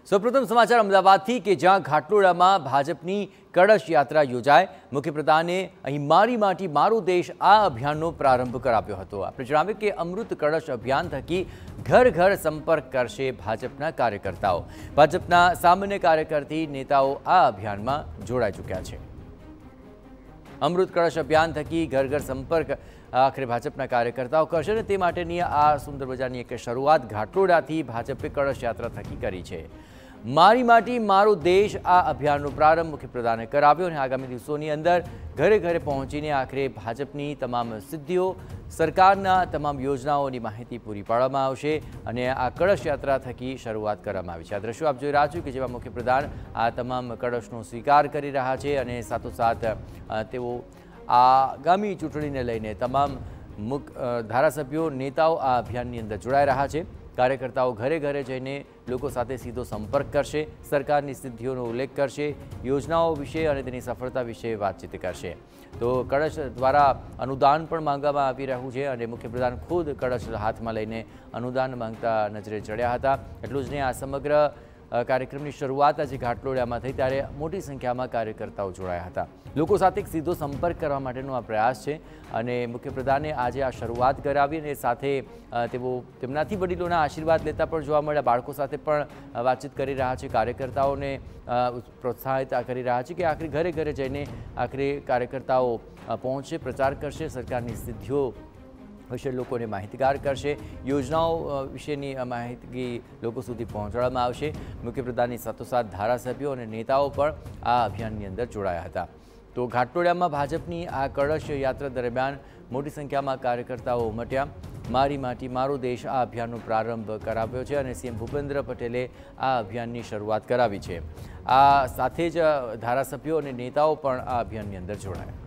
સૌપ્રથમ સમાચાર અમદાવાદથી કે જ્યાં ઘાટલોડામાં ભાજપની કળશ યાત્રા યોજાય મુખ્યપ્રધાને અહીં મારી માટી મારો દેશ આ અભિયાનનો પ્રારંભ કરાવ્યો હતો। આપણે જણાવ્યું કે અમૃત કળશ અભિયાન થકી ઘર ઘર સંપર્ક કરશે ભાજપના કાર્યકર્તાઓ। ભાજપના સામાન્ય કાર્યકર્તી નેતાઓ આ અભિયાનમાં જોડાઈ ચૂક્યા છે। અમૃત કળશ અભિયાન થકી ઘર ઘર સંપર્ક આખરે ભાજપના કાર્યકર્તાઓ કરશે અને તે માટેની આ સુંદર મજાની એક શરૂઆત ઘાટલોડાથી ભાજપે કળશ યાત્રા થકી કરી છે। મારી માટી મારો દેશ આ અભિયાનનો પ્રારંભ મુખ્યપ્રધાને કરાવ્યો અને આગામી દિવસોની અંદર ઘરે ઘરે પહોંચીને આખરે ભાજપની તમામ સિદ્ધિઓ સરકારના તમામ યોજનાઓની માહિતી પૂરી પાડવામાં આવશે અને આ કળશ યાત્રા થકી શરૂઆત કરવામાં આવી છે। આ દ્રશ્યો આપ જોઈ રહ્યા છો કે જેમાં મુખ્યપ્રધાન આ તમામ કળશનો સ્વીકાર કરી રહ્યા છે અને સાથોસાથ તેઓ આગામી ચૂંટણીને લઈને તમામ ધારાસભ્યો નેતાઓ આ અભિયાનની અંદર જોડાઈ રહ્યા છે। કાર્યકર્તાઓ ઘરે ઘરે જઈને લોકો સાથે સીધો સંપર્ક કરશે, સરકારની સિદ્ધિઓનો ઉલ્લેખ કરશે, યોજનાઓ વિશે અને તેની સફળતા વિશે વાતચીત કરશે। તો કળશ દ્વારા અનુદાન પણ માંગવામાં આવી રહ્યું છે અને મુખ્યપ્રધાન ખુદ કળશ હાથમાં લઈને અનુદાન માંગતા નજરે ચડ્યા હતા। એટલું જ નહીં, આ સમગ્ર કાર્યક્રમની શરૂઆત આજે ઘાટલોડામાં થઈ ત્યારે મોટી સંખ્યામાં કાર્યકર્તાઓ જોડાયા હતા। લોકો સાથે એક સીધો સંપર્ક કરવા માટેનો આ પ્રયાસ છે અને મુખ્યપ્રધાને આજે આ શરૂઆત કરાવી અને સાથે તેઓ તેમનાથી વડીલોના આશીર્વાદ લેતા પણ જોવા મળ્યા। બાળકો સાથે પણ વાતચીત કરી રહ્યા છે, કાર્યકર્તાઓને પ્રોત્સાહિત કરી રહ્યા છે કે આખરે ઘરે ઘરે જઈને આખરે કાર્યકર્તાઓ પહોંચશે, પ્રચાર કરશે, સરકારની સિદ્ધિઓ વિશે લોકોને માહિતગાર કરશે, યોજનાઓ વિશેની માહિતી લોકો સુધી પહોંચાડવામાં આવશે। મુખ્યપ્રધાનની સાથોસાથ ધારાસભ્યો અને નેતાઓ પણ આ અભિયાનની અંદર જોડાયા હતા। તો ઘાટલોડામાં ભાજપની આ કળશ યાત્રા દરમિયાન મોટી સંખ્યામાં કાર્યકર્તાઓ ઉમટ્યા। મારી માટી મારો દેશ આ અભિયાનનો પ્રારંભ કરાવ્યો છે અને સીએમ ભૂપેન્દ્ર પટેલે આ અભિયાનની શરૂઆત કરાવી છે। આ સાથે જ ધારાસભ્યો અને નેતાઓ પણ આ અભિયાનની અંદર જોડાયા।